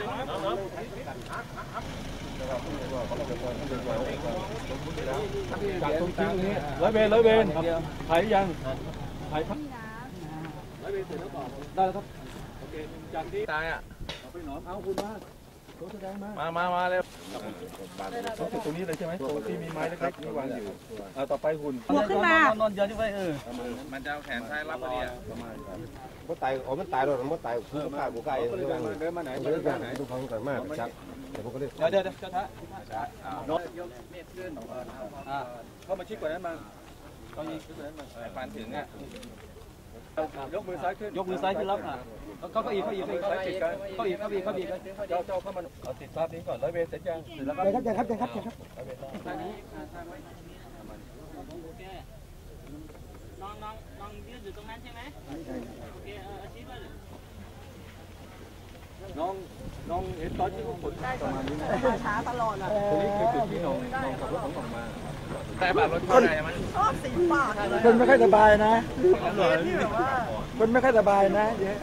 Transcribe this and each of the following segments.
จากตรงนี้ร้อยเวรถ่ายยังถ่ายพักร้อยเวรเสร็จแล้วบอกได้แล้วครับโอเคจากที่ตายอ่ะไปหนอมเอาคุณมาโต๊ะแสดงมาเร็วตรงนี้เลยใช่ไหมตรงที่มีไม้เล็กๆนี่วางอยู่ต่อไปหุ่นขึ้นมานอนเยอะที่ไว้มันจะเอาแขนซ้ายรับพอดีอ่ะประมาณมันตายมันตายแล้วมันตายคือฆ่ากูไก่เดินมาไหนดูฟังกันมากจับแต่ผมก็เลยเดี๋ยวเจ้าท้าโน้ตเข้ามาชิดกว่านั้นมาเขายิงชิดกว่านั้นมาปานถึงอ่ะยกมือซ้ายขึ้นรับอ่ะเขาอีกเจ้าเข้ามาเอาติดภาพนี้ก่อนร้อยเวรเสร็จยังเสร็จแล้วครับน้องยืนอยู่ตรงนั้นใช่ไหมโอเคอาชีพเลยน้องเห็นตอนที่เขาขนประมาณนี้นะช้าตลอดอ่ะตรงนี้คือจุดที่น้องขับรถของมาแต่แบบรถเข้าได้ไหมชอบสีปากคนไม่ค่อยสบายนะคนไม่ค่อยสบายนะเยอะ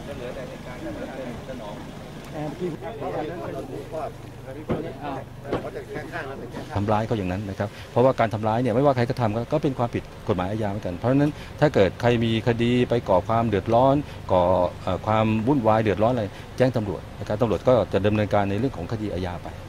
ทำร้ายเขาอย่างนั้นนะครับเพราะว่าการทำร้ายเนี่ยไม่ว่าใครก็ทำก็เป็นความผิดกฎหมายอาญาเหมือนกันเพราะฉะนั้นถ้าเกิดใครมีคดีไปก่อความเดือดร้อนก่อความวุ่นวายเดือดร้อนอะไรแจ้งตำรวจนะครับตำรวจก็จะดำเนินการในเรื่องของคดีอาญาไป